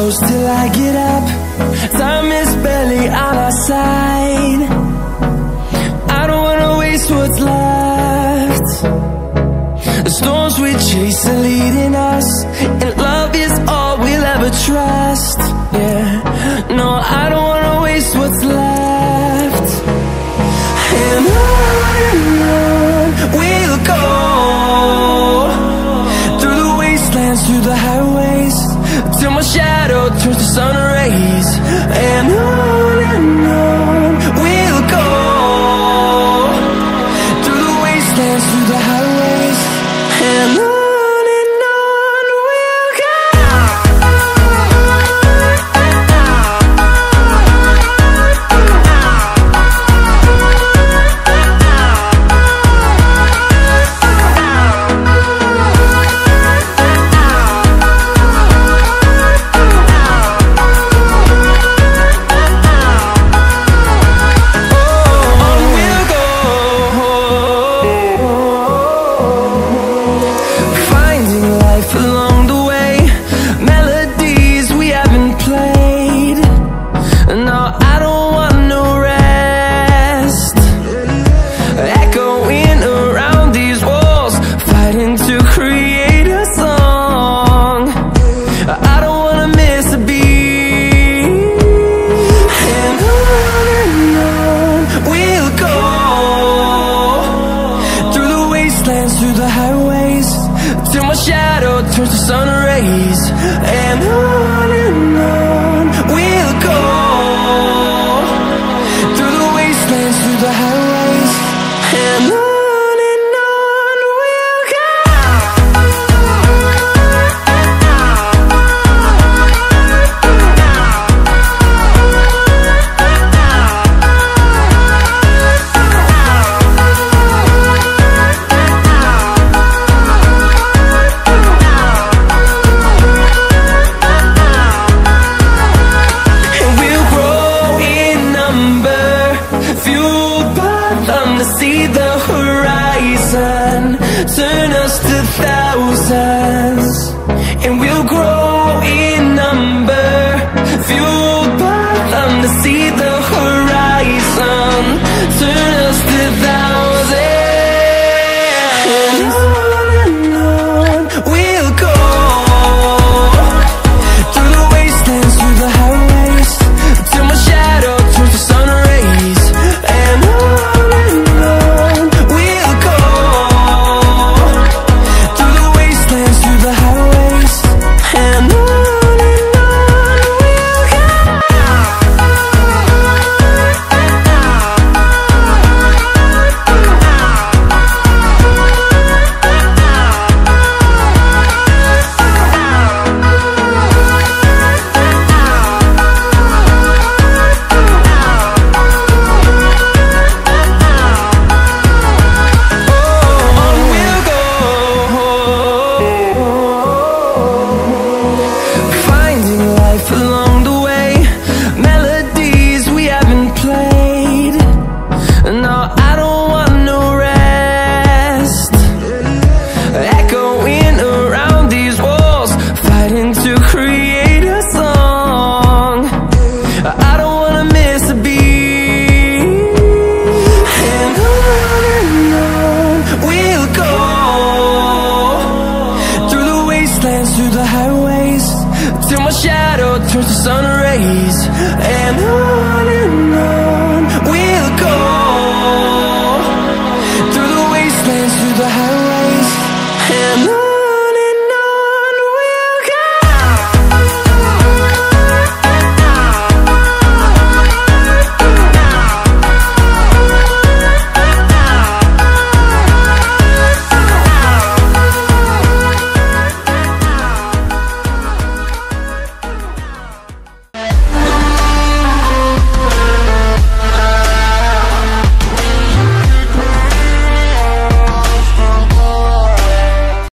close till I get up. Time is barely on our side. I don't wanna waste what's left. The storms we chase are leading us, and love is all we'll ever trust. Yeah, no, I don't wanna waste what's left. And on we'll go, through the wastelands, through the highways, till my shadow turns to sun rays. And on we'll go, through the wastelands, through the highways, and on we'll go. Through the highways, till my shadow turns to sun rays. And on we'll go, through the wastelands, through the highways, and on we'll go. See the horizon, turn us to thousands, and we'll grow in number, fueled by them. To see the horizon, turn us to thousands, and on we'll go, through the wastelands, through the highways, till my shadow turns to sun rays. And through the highways, till my shadow turns to sun rays. And on